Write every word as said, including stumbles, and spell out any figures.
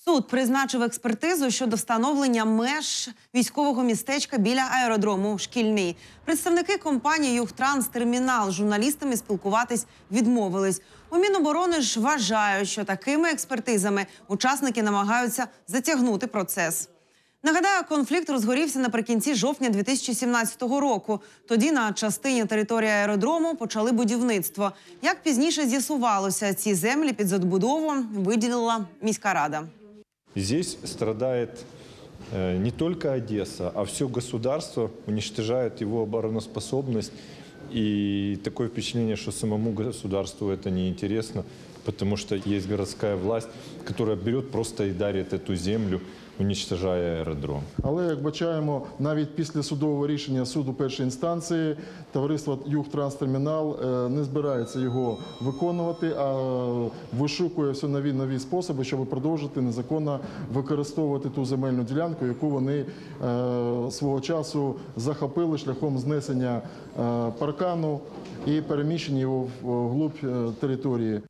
Суд призначив експертизу щодо встановлення меж військового містечка біля аеродрому «Шкільний». Представники компанії «Югтранстермінал» з журналістами спілкуватись відмовились. У Міноборони ж вважають, що такими експертизами учасники намагаються затягнути процес. Нагадаю, конфлікт розгорівся наприкінці жовтня дві тисячі сімнадцятого року. Тоді на частині території аеродрому почали будівництво. Як пізніше з'ясувалося, ці землі під забудову виділила міська рада. Здесь страдает не только Одесса, а все государство, уничтожает его обороноспособность. И такое впечатление, что самому государству это неинтересно, потому что есть городская власть, которая берет просто и дарит эту землю, уничтожає аеродром. Але, як бачаємо, навіть після судового рішення суду першої інстанції товариство «Югтранстермінал» не збирається його виконувати, а вишукує все нові нові способи, щоб продовжити незаконно використовувати ту земельну ділянку, яку вони свого часу захопили шляхом знесення паркану і переміщення його вглуб території.